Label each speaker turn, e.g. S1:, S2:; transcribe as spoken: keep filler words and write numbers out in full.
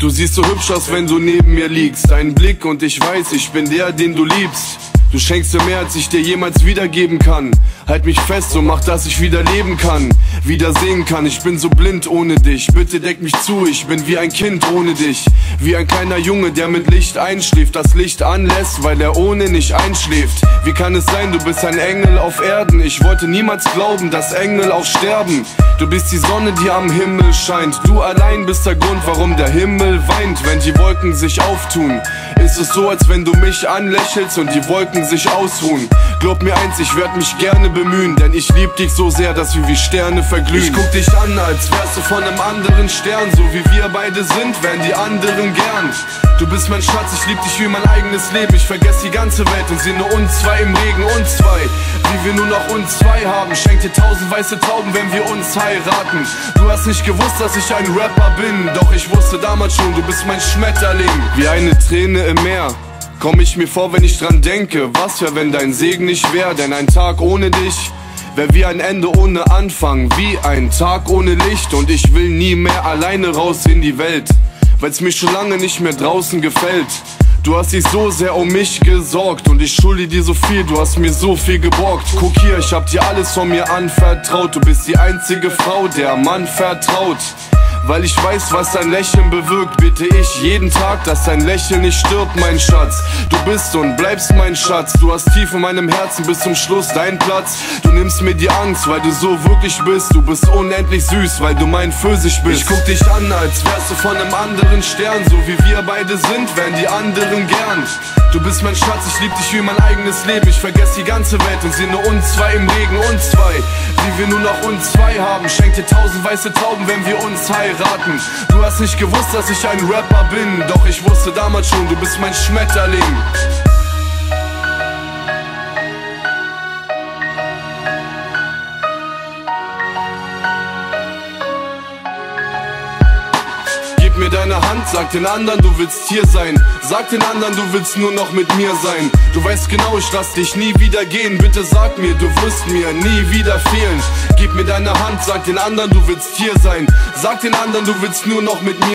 S1: Du siehst so hübsch aus, wenn du neben mir liegst. Dein Blick und ich weiß, ich bin der, den du liebst. Du schenkst mir mehr, als ich dir jemals wiedergeben kann. Halt mich fest, so mach, dass ich wieder leben kann, wieder sehen kann. Ich bin so blind ohne dich, bitte deck mich zu. Ich bin wie ein Kind ohne dich, wie ein kleiner Junge, der mit Licht einschläft, das Licht anlässt, weil er ohne nicht einschläft. Wie kann es sein, du bist ein Engel auf Erden? Ich wollte niemals glauben, dass Engel auch sterben. Du bist die Sonne, die am Himmel scheint. Du allein bist der Grund, warum der Himmel weint. Wenn die Wolken sich auftun, ist es so, als wenn du mich anlächelst und die Wolken sich ausruhen. Glaub mir eins, ich werd mich gerne bemühen, denn ich lieb dich so sehr, dass wir wie Sterne verglühen. Ich guck dich an, als wärst du von einem anderen Stern. So wie wir beide sind, wären die anderen gern. Du bist mein Schatz, ich lieb dich wie mein eigenes Leben. Ich vergess die ganze Welt und seh nur uns zwei im Regen, uns zwei. Wie wir nur noch uns zwei haben, schenk dir tausend weiße Tauben, wenn wir uns heiraten. Du hast nicht gewusst, dass ich ein Rapper bin, doch ich wusste damals schon, du bist mein Schmetterling. Wie eine Träne im Meer komm ich mir vor, wenn ich dran denke. Was wär, wenn dein Segen nicht wär? Denn ein Tag ohne dich wär wie ein Ende ohne Anfang, wie ein Tag ohne Licht. Und ich will nie mehr alleine raus in die Welt, weil's mir schon lange nicht mehr draußen gefällt. Du hast dich so sehr um mich gesorgt und ich schulde dir so viel, du hast mir so viel geborgt. Guck hier, ich hab dir alles von mir anvertraut. Du bist die einzige Frau, der Mann vertraut. Weil ich weiß, was dein Lächeln bewirkt, bitte ich jeden Tag, dass dein Lächeln nicht stirbt, mein Schatz. Du bist und bleibst mein Schatz, du hast tief in meinem Herzen bis zum Schluss deinen Platz. Du nimmst mir die Angst, weil du so wirklich bist. Du bist unendlich süß, weil du mein Pfirsich bist. Ich guck dich an, als wärst du von einem anderen Stern. So wie wir beide sind, wären die anderen gern. Du bist mein Schatz, ich lieb dich wie mein eigenes Leben. Ich vergess die ganze Welt und seh nur uns zwei im Regen, uns zwei. Wie wir nur noch uns zwei haben, schenk dir tausend weiße Tauben, wenn wir uns heiraten. Du hast nicht gewusst, dass ich ein Rapper bin, doch ich wusste damals schon, du bist mein Schmetterling. Gib mir deine Hand, sag den anderen, du willst hier sein. Sag den anderen, du willst nur noch mit mir sein. Du weißt genau, ich lass dich nie wieder gehen. Bitte sag mir, du wirst mir nie wieder fehlen. Gib mir deine Hand, sag den anderen, du willst hier sein. Sag den anderen, du willst nur noch mit mir